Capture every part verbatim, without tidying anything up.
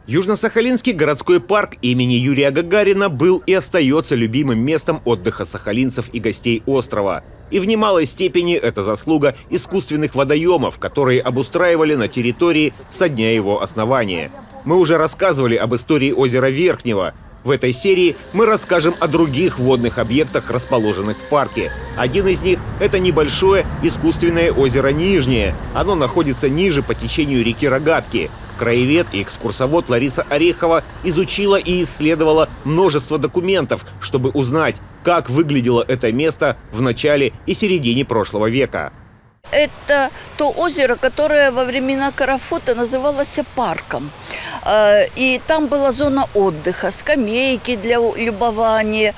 Южно-Сахалинский городской парк имени Юрия Гагарина был и остается любимым местом отдыха сахалинцев и гостей острова. И в немалой степени это заслуга искусственных водоемов, которые обустраивали на территории со дня его основания. Мы уже рассказывали об истории озера Верхнего. В этой серии мы расскажем о других водных объектах, расположенных в парке. Один из них – это небольшое искусственное озеро Нижнее. Оно находится ниже по течению реки Рогатки. Краевед и экскурсовод Лариса Орехова изучила и исследовала множество документов, чтобы узнать, как выглядело это место в начале и середине прошлого века. Это то озеро, которое во времена Карафота называлось парком. И там была зона отдыха, скамейки для любования,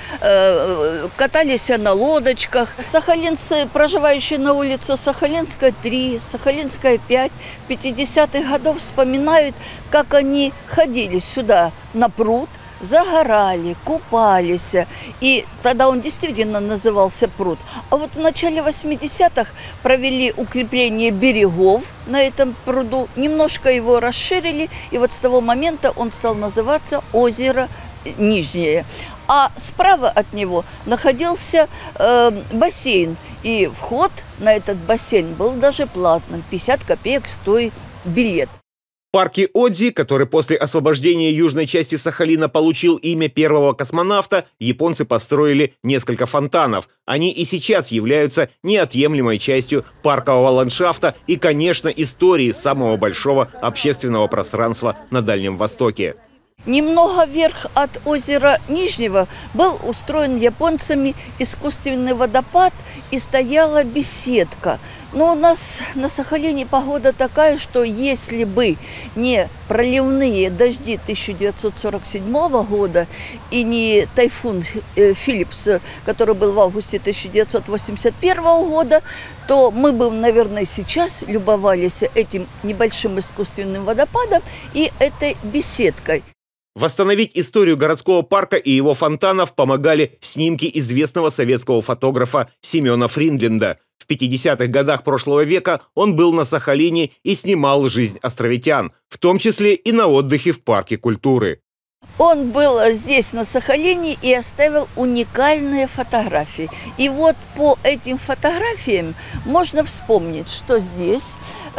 катались на лодочках. Сахалинцы, проживающие на улице Сахалинская три, Сахалинская пять, пятидесятых годов вспоминают, как они ходили сюда на пруд, загорали, купались. И тогда он действительно назывался пруд. А вот в начале восьмидесятых провели укрепление берегов на этом пруду, немножко его расширили, и вот с того момента он стал называться озеро Нижнее. А справа от него находился э, бассейн, и вход на этот бассейн был даже платным, пятьдесят копеек стоит билет. В парке Одзи, который после освобождения южной части Сахалина получил имя первого космонавта, японцы построили несколько фонтанов. Они и сейчас являются неотъемлемой частью паркового ландшафта и, конечно, истории самого большого общественного пространства на Дальнем Востоке. Немного вверх от озера Нижнего был устроен японцами искусственный водопад и стояла беседка. Но у нас на Сахалине погода такая, что если бы не проливные дожди тысяча девятьсот сорок седьмого года и не тайфун Филлипс, который был в августе тысяча девятьсот восемьдесят первого года, то мы бы, наверное, сейчас любовались этим небольшим искусственным водопадом и этой беседкой. Восстановить историю городского парка и его фонтанов помогали снимки известного советского фотографа Семена Фриндлинда. В пятидесятых годах прошлого века он был на Сахалине и снимал жизнь островитян, в том числе и на отдыхе в парке культуры. Он был здесь, на Сахалине, и оставил уникальные фотографии. И вот по этим фотографиям можно вспомнить, что здесь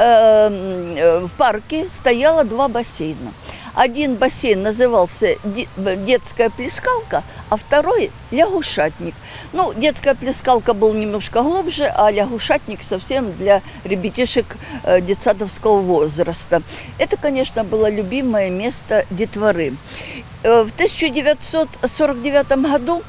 э, в парке стояло два бассейна. Один бассейн назывался «Детская плескалка», а второй – «Лягушатник». Ну, детская плескалка был немножко глубже, а лягушатник совсем для ребятишек детсадовского возраста. Это, конечно, было любимое место детворы. В тысяча девятьсот сорок девятом году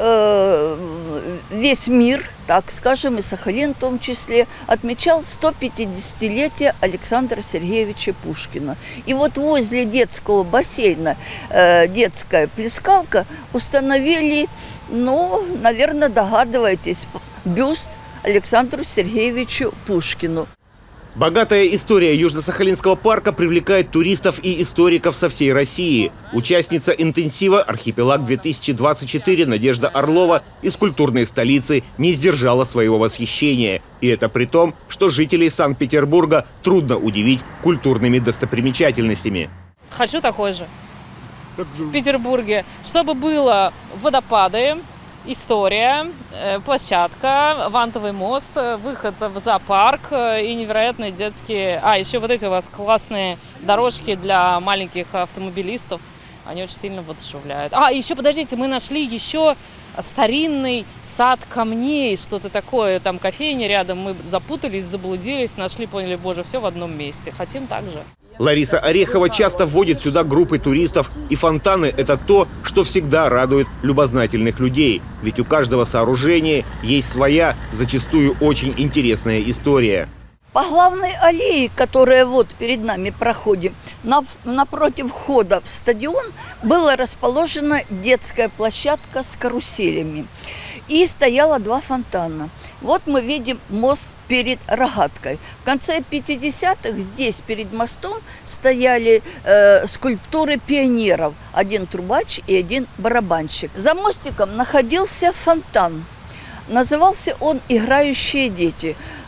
весь мир, так скажем, и Сахалин в том числе, отмечал сто пятидесятилетие Александра Сергеевича Пушкина. И вот возле детского бассейна детская плескалка установили, ну, наверное, догадываетесь, бюст Александру Сергеевичу Пушкину. Богатая история Южно-Сахалинского парка привлекает туристов и историков со всей России. Участница интенсива «Архипелаг-две тысячи двадцать четыре» Надежда Орлова из культурной столицы не сдержала своего восхищения. И это при том, что жителей Санкт-Петербурга трудно удивить культурными достопримечательностями. Хочу такой же в Петербурге, чтобы было водопады, история, площадка, вантовый мост, выход в зоопарк и невероятные детские... А, еще вот эти у вас классные дорожки для маленьких автомобилистов. Они очень сильно воодушевляют. А, еще, подождите, мы нашли еще старинный сад камней, что-то такое. Там кофейня рядом, мы запутались, заблудились, нашли, поняли, боже, все в одном месте. Хотим так же. Лариса Орехова часто вводит сюда группы туристов, и фонтаны – это то, что всегда радует любознательных людей. Ведь у каждого сооружения есть своя, зачастую очень интересная история. По главной аллее, которая вот перед нами проходит, напротив входа в стадион была расположена детская площадка с каруселями. И стояло два фонтана. Вот мы видим мост перед Рогаткой. В конце пятидесятых здесь перед мостом стояли э, скульптуры пионеров. Один трубач и один барабанщик. За мостиком находился фонтан. Назывался он «Играющие дети».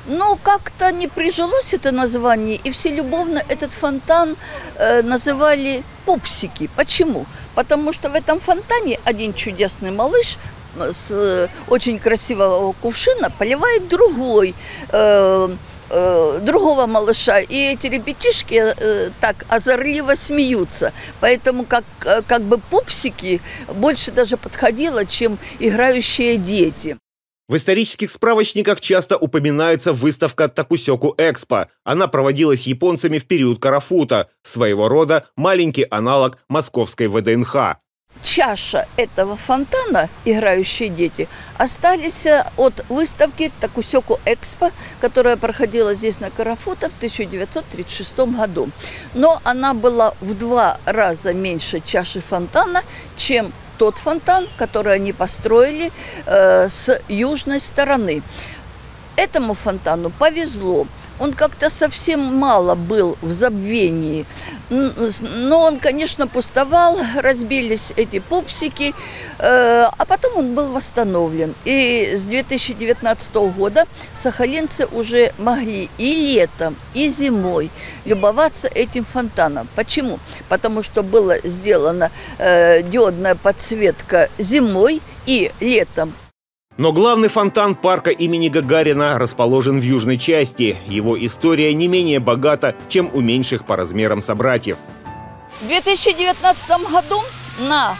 Но как-то не прижилось это название, и все любовно этот фонтан э, называли «Пупсики». Почему? Потому что в этом фонтане один чудесный малыш с э, очень красивого кувшина поливает другой, э, э, другого малыша. И эти ребятишки э, так озорливо смеются. Поэтому как, как бы «Пупсики» больше даже подходило, чем играющие дети. В исторических справочниках часто упоминается выставка Такусёку Экспо. Она проводилась японцами в период Карафута, своего рода маленький аналог московской вэ дэ эн ха. Чаша этого фонтана, играющие дети, остались от выставки Такусёку Экспо, которая проходила здесь на Карафута в тысяча девятьсот тридцать шестом году. Но она была в два раза меньше чаши фонтана, чем тот фонтан, который они построили э, с южной стороны. Этому фонтану повезло. Он как-то совсем мало был в забвении. Но он, конечно, пустовал, разбились эти пупсики, э, а потом он был восстановлен. И с две тысячи девятнадцатого года сахалинцы уже могли и летом, и зимой любоваться этим фонтаном. Почему? Потому что была сделана э, диодная подсветка зимой и летом. Но главный фонтан парка имени Гагарина расположен в южной части. Его история не менее богата, чем у меньших по размерам собратьев. В две тысячи девятнадцатом году на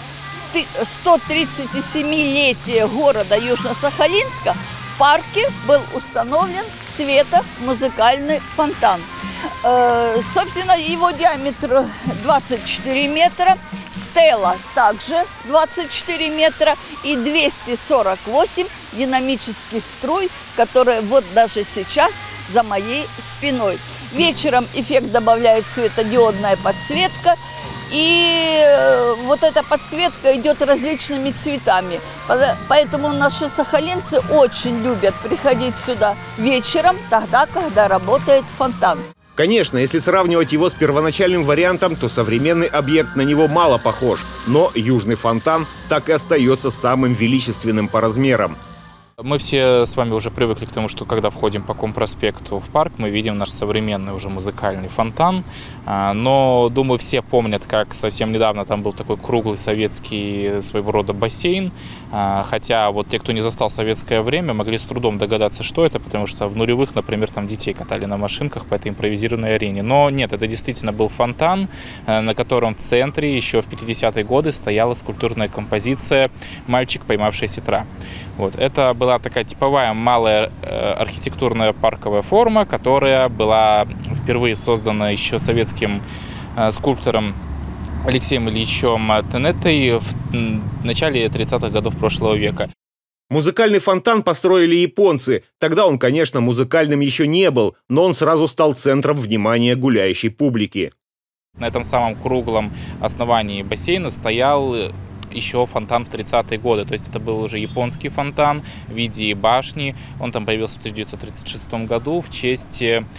сто тридцатисемилетие города Южно-Сахалинска в парке был установлен светомузыкальный фонтан. Э, собственно, его диаметр двадцать четыре метра, стела также двадцать четыре метра и двести сорок восемь динамических струй, которые вот даже сейчас за моей спиной. Вечером эффект добавляет светодиодная подсветка, и вот эта подсветка идет различными цветами. Поэтому наши сахалинцы очень любят приходить сюда вечером, тогда, когда работает фонтан. Конечно, если сравнивать его с первоначальным вариантом, то современный объект на него мало похож. Но южный фонтан так и остается самым величественным по размерам. Мы все с вами уже привыкли к тому, что когда входим по Компроспекту в парк, мы видим наш современный уже музыкальный фонтан. Но, думаю, все помнят, как совсем недавно там был такой круглый советский своего рода бассейн. Хотя вот те, кто не застал советское время, могли с трудом догадаться, что это, потому что в нулевых, например, там детей катали на машинках по этой импровизированной арене. Но нет, это действительно был фонтан, на котором в центре еще в пятидесятые годы стояла скульптурная композиция «Мальчик, поймавший осетра». Вот. Это была такая типовая малая э, архитектурная парковая форма, которая была впервые создана еще советским э, скульптором Алексеем Ильичем Тенетой в м, начале тридцатых годов прошлого века. Музыкальный фонтан построили японцы. Тогда он, конечно, музыкальным еще не был, но он сразу стал центром внимания гуляющей публики. На этом самом круглом основании бассейна стоял еще фонтан в тридцатые годы. То есть это был уже японский фонтан в виде башни. Он там появился в тысяча девятьсот тридцать шестом году в честь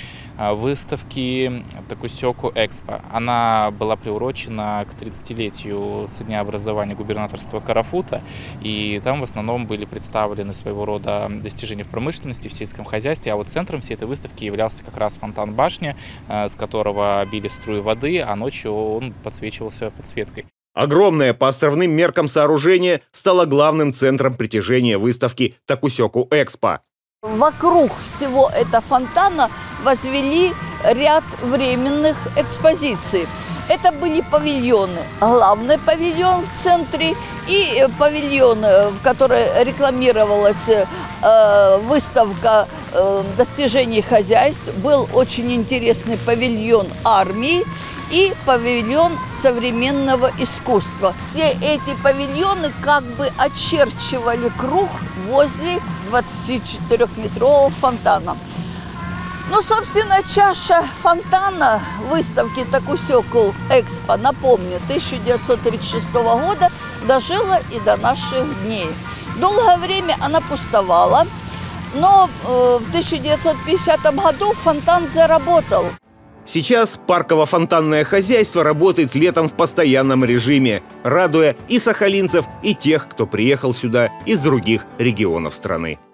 выставки Такусёку Экспо. Она была приурочена к тридцатилетию со дня образования губернаторства Карафута. И там в основном были представлены своего рода достижения в промышленности, в сельском хозяйстве. А вот центром всей этой выставки являлся как раз фонтан-башня, с которого били струи воды, а ночью он подсвечивался подсветкой. Огромное по островным меркам сооружение стало главным центром притяжения выставки Такусёку Экспо. Вокруг всего этого фонтана возвели ряд временных экспозиций. Это были павильоны. Главный павильон в центре и павильон, в котором рекламировалась э, выставка э, достижений хозяйств. Был очень интересный павильон армии и павильон современного искусства. Все эти павильоны как бы очерчивали круг возле двадцатичетырёхметрового фонтана. Ну, собственно, чаша фонтана выставки Такусёку Экспо, напомню, тысяча девятьсот тридцать шестого года дожила и до наших дней. Долгое время она пустовала, но э, в тысяча девятьсот пятидесятом году фонтан заработал. Сейчас парково-фонтанное хозяйство работает летом в постоянном режиме, радуя и сахалинцев, и тех, кто приехал сюда из других регионов страны.